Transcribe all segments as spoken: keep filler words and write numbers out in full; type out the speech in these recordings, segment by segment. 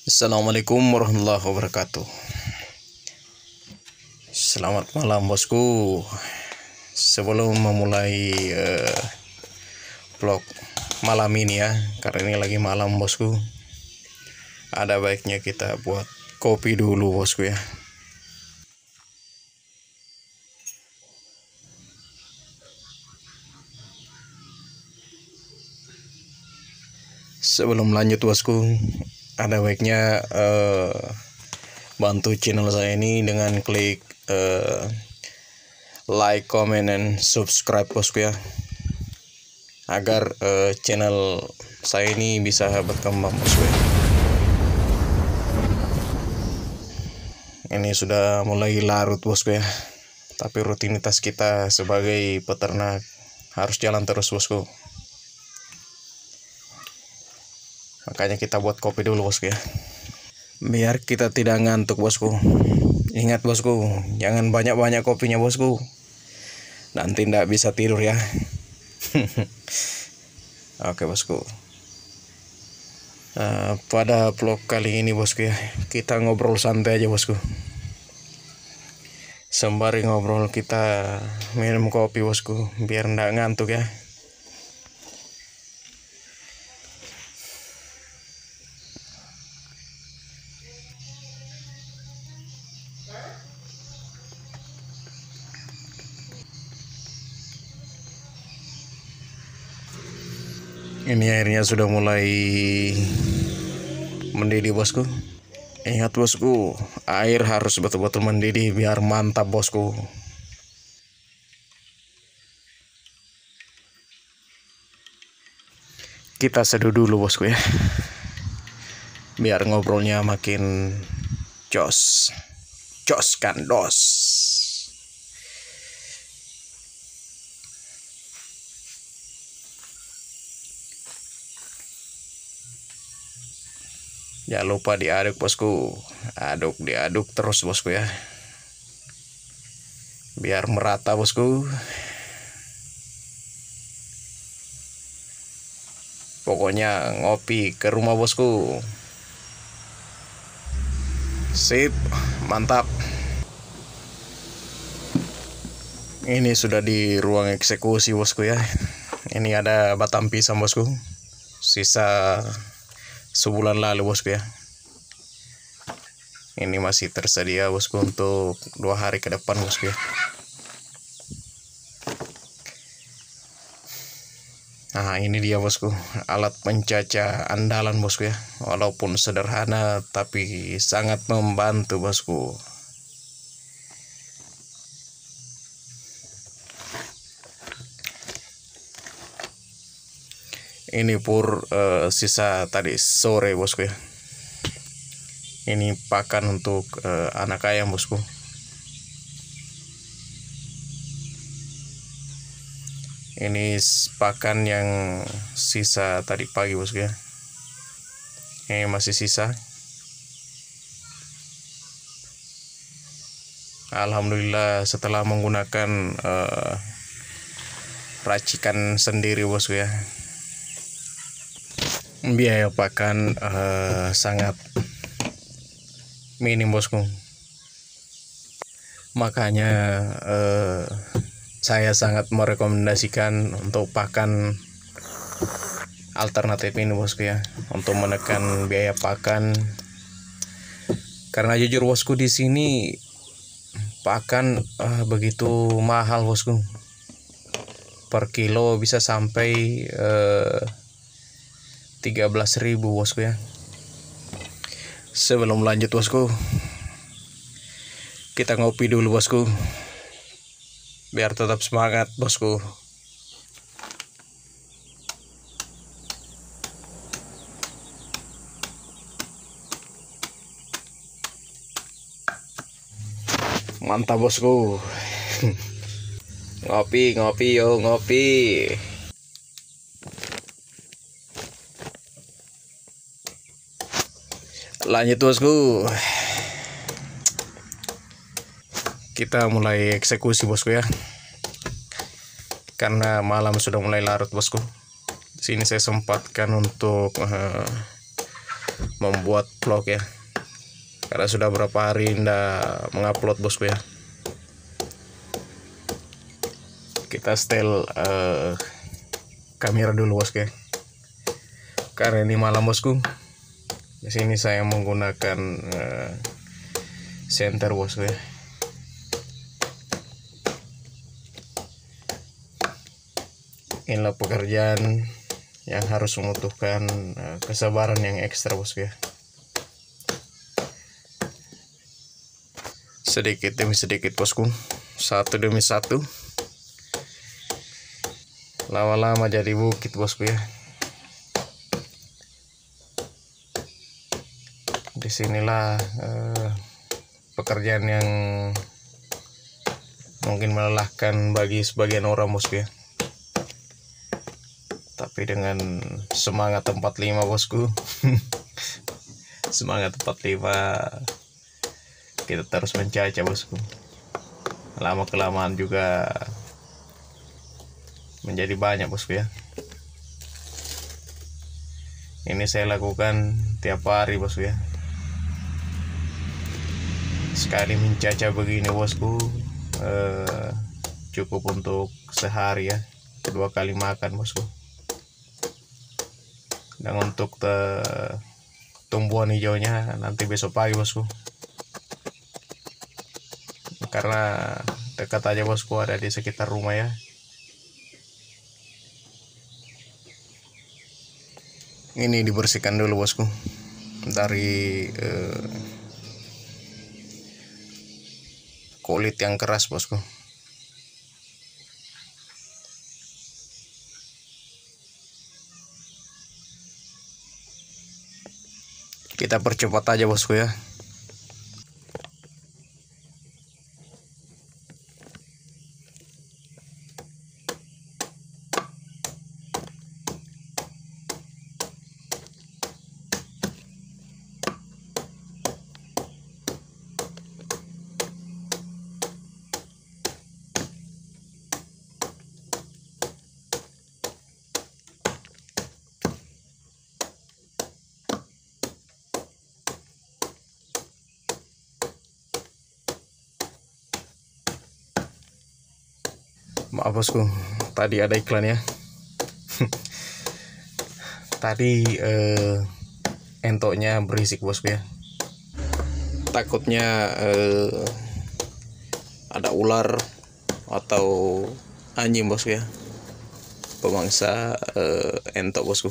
Assalamualaikum warahmatullahi wabarakatuh. Selamat malam bosku. Sebelum memulai uh, vlog malam ini ya, karena ini lagi malam bosku, ada baiknya kita buat kopi dulu bosku ya. Sebelum lanjut bosku, ada baiknya uh, bantu channel saya ini dengan klik uh, like, comment, and subscribe bosku ya, agar uh, channel saya ini bisa berkembang bosku ya. Ini sudah mulai larut bosku ya, tapi rutinitas kita sebagai peternak harus jalan terus bosku. Makanya kita buat kopi dulu bosku ya, biar kita tidak ngantuk bosku. Ingat bosku, jangan banyak-banyak kopinya bosku, nanti tidak bisa tidur ya. Oke bosku, uh, pada vlog kali ini bosku ya, kita ngobrol santai aja bosku. Sembari ngobrol kita minum kopi bosku, biar tidak ngantuk ya. Ini airnya sudah mulai mendidih bosku. Ingat bosku, air harus betul-betul mendidih biar mantap bosku. Kita seduh dulu bosku ya, biar ngobrolnya makin jos. Jos kan dos. Jangan lupa diaduk bosku, aduk diaduk terus bosku ya, biar merata bosku. Pokoknya ngopi ke rumah bosku. Sip, mantap. Ini sudah di ruang eksekusi bosku ya. Ini ada batang pisang bosku, sisa sebulan lalu bosku ya. Ini masih tersedia bosku untuk dua hari ke depan bosku ya. Nah ini dia bosku, alat pencaca andalan bosku ya. Walaupun sederhana tapi sangat membantu bosku. Ini pur uh, sisa tadi sore bosku ya. Ini pakan untuk uh, anak ayam bosku. Ini pakan yang sisa tadi pagi bosku ya. Ini masih sisa. Alhamdulillah setelah menggunakan uh, racikan sendiri bosku ya, biaya pakan uh, sangat minim bosku. Makanya uh, saya sangat merekomendasikan untuk pakan alternatif ini bosku ya, untuk menekan biaya pakan. Karena jujur bosku, di sini pakan uh, begitu mahal bosku. Per kilo bisa sampai uh, tiga belas ribu bosku ya. Sebelum lanjut bosku, kita ngopi dulu bosku, biar tetap semangat bosku. Mantap bosku. Ngopi ngopi yo ngopi. Lanjut bosku, kita mulai eksekusi bosku ya, karena malam sudah mulai larut bosku. Sini saya sempatkan untuk uh, membuat vlog ya, karena sudah berapa hari ndak mengupload bosku ya. Kita setel uh, kamera dulu bosku ya, karena ini malam bosku. Di sini saya menggunakan uh, senter bosku ya. Inilah pekerjaan yang harus membutuhkan uh, kesabaran yang ekstra bosku ya. Sedikit demi sedikit bosku, satu demi satu, lama-lama jadi bukit bosku ya. Disinilah uh, pekerjaan yang mungkin melelahkan bagi sebagian orang bosku ya, tapi dengan semangat empat puluh lima bosku. Semangat empat puluh lima, kita terus mencaca bosku. Lama kelamaan juga menjadi banyak bosku ya. Ini saya lakukan tiap hari bosku ya. Sekali mencaca begini bosku eh, cukup untuk sehari ya, dua kali makan bosku. Dan untuk te, tumbuhan hijaunya nanti besok pagi bosku, karena dekat aja bosku, ada di sekitar rumah ya. Ini dibersihkan dulu bosku dari eh, kulit yang keras bosku. Kita percepat aja bosku ya. Maaf bosku, tadi ada iklan ya. Tadi eh, entoknya berisik bosku ya. Takutnya eh, ada ular atau anjing bosku ya, pemangsa eh, entok bosku.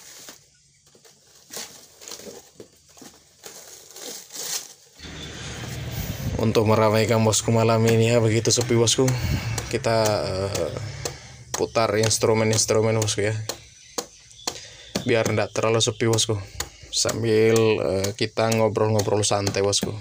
Untuk meramaikan bosku malam ini ya, begitu sepi bosku, kita uh, putar instrumen-instrumen bosku ya, biar tidak terlalu sepi bosku, sambil uh, kita ngobrol-ngobrol santai bosku.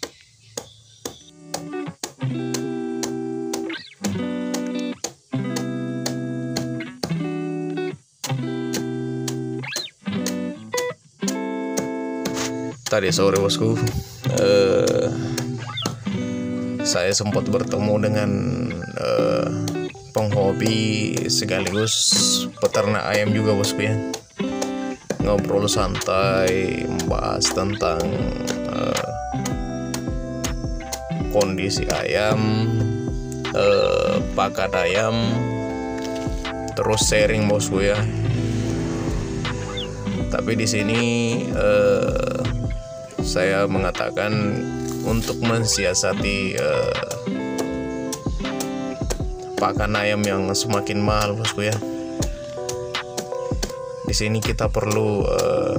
Tadi sore bosku uh, saya sempat bertemu dengan uh, penghobi sekaligus peternak ayam juga bosku ya. Ngobrol santai, membahas tentang uh, kondisi ayam, uh, pakan ayam, terus sharing bosku ya. Tapi di sini uh, saya mengatakan untuk mensiasati uh, pakan ayam yang semakin mahal bosku ya. Di sini kita perlu uh,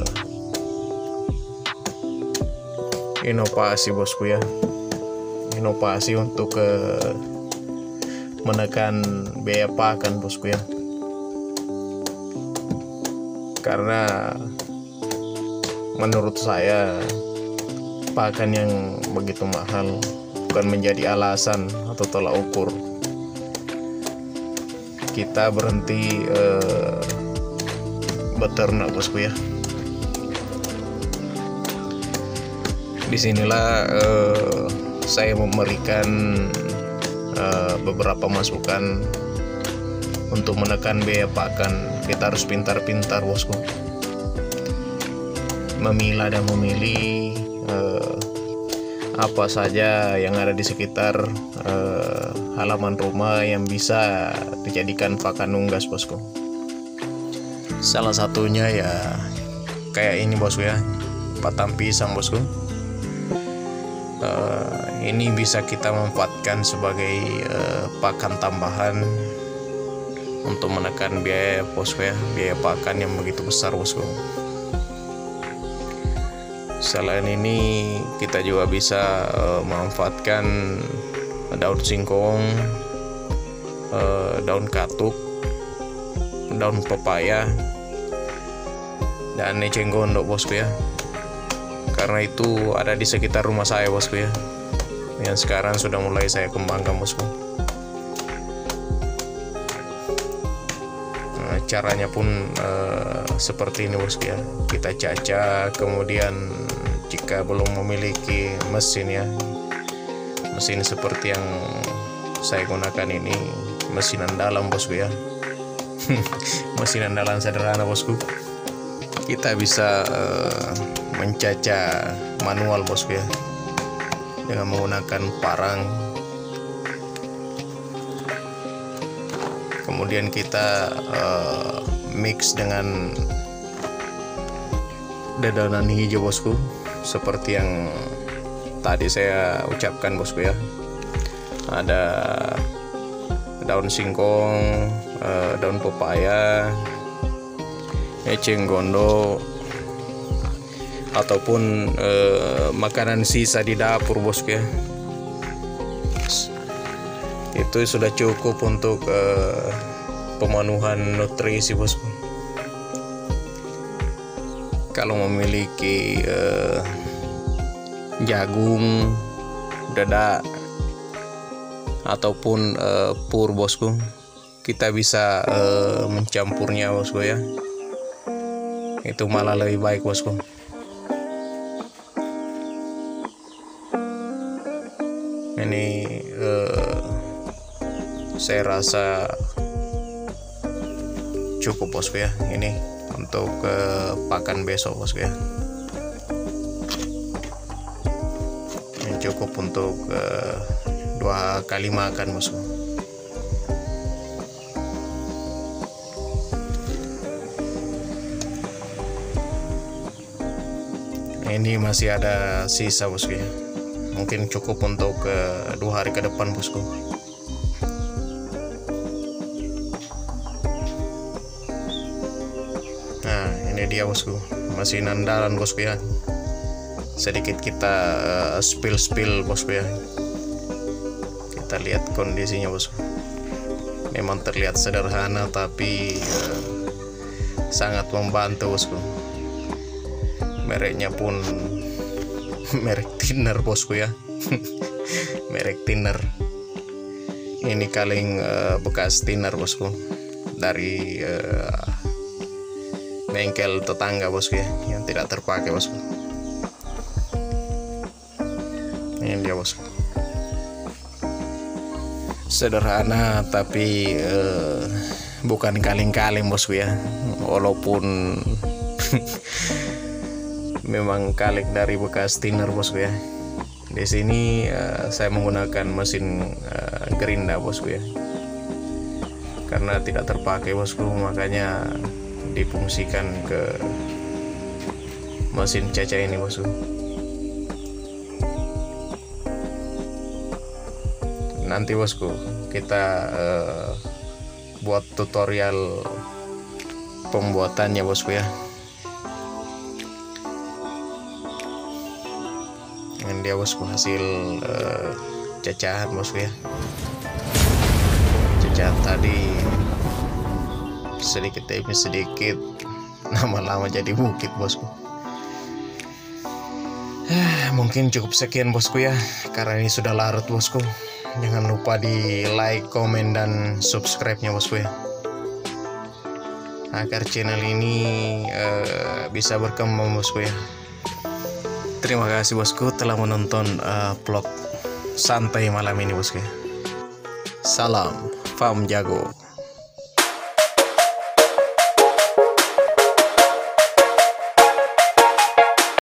inovasi bosku ya, inovasi untuk uh, menekan biaya pakan bosku ya. Karena menurut saya pakan yang begitu mahal bukan menjadi alasan atau tolak ukur kita berhenti eh, beternak bosku ya. Disinilah eh, saya memberikan eh, beberapa masukan untuk menekan biaya pakan. Kita harus pintar-pintar bosku. memilah dan memilih uh, apa saja yang ada di sekitar uh, halaman rumah yang bisa dijadikan pakan unggas, bosku. Salah satunya ya kayak ini, bosku ya, batang pisang, bosku. Uh, ini bisa kita manfaatkan sebagai uh, pakan tambahan untuk menekan biaya, bosku ya, biaya pakan yang begitu besar, bosku. Selain ini kita juga bisa uh, memanfaatkan daun singkong, uh, daun katuk, daun pepaya, dan eceng gondok, bosku ya. Karena itu ada di sekitar rumah saya, bosku ya, yang sekarang sudah mulai saya kembangkan, bosku. Nah, caranya pun uh, seperti ini, bosku ya. Kita cacah, kemudian jika belum memiliki mesin ya, mesin seperti yang saya gunakan ini, mesin andalan, bosku ya. Mesin andalan sederhana, bosku. Kita bisa uh, mencacah manual, bosku ya, dengan menggunakan parang. Kemudian kita uh, mix dengan dedaunan hijau, bosku, seperti yang tadi saya ucapkan, bosku ya. Ada daun singkong, uh, daun pepaya, eceng gondok, ataupun eh, makanan sisa di dapur, bosku ya. Itu sudah cukup untuk eh, pemenuhan nutrisi, bosku. Kalau memiliki eh, jagung, dedak, ataupun eh, pur, bosku, kita bisa eh, mencampurnya, bosku ya. Itu malah lebih baik, bosku. Ini eh, saya rasa cukup, bosku ya, ini untuk eh, pakan besok, bosku ya. Ini cukup untuk eh, dua kali makan, bosku. Ini masih ada sisa, bosku ya. Mungkin cukup untuk uh, dua hari ke depan, bosku. Nah, ini dia, bosku, mesin andalan, bosku ya. Sedikit kita uh, spill-spill, bosku ya. Kita lihat kondisinya, bosku. Memang terlihat sederhana, tapi uh, sangat membantu, bosku. Mereknya pun merek thinner, bosku ya. Merek thinner. Ini kaleng uh, bekas thinner, bosku, dari uh, bengkel tetangga, bosku ya, yang tidak terpakai, bosku. Ini dia, bosku. Sederhana tapi uh, bukan kaleng-kaleng, bosku ya. Walaupun memang kaleng dari bekas thinner, bosku ya. Di sini uh, saya menggunakan mesin uh, gerinda, bosku ya. Karena tidak terpakai, bosku, makanya difungsikan ke mesin cacah ini, bosku. Nanti, bosku, kita uh, buat tutorial pembuatannya, bosku ya. Ini dia, bosku, hasil uh, cacahan, bosku ya. Cacahan tadi sedikit demi sedikit lama-lama jadi bukit, bosku. Eh, mungkin cukup sekian, bosku ya, karena ini sudah larut, bosku. Jangan lupa di like, komen, dan subscribe-nya, bosku ya, agar channel ini uh, bisa berkembang, bosku ya. Terima kasih, bosku, telah menonton uh, vlog santai malam ini, bosku ya. Salam Farm Jago.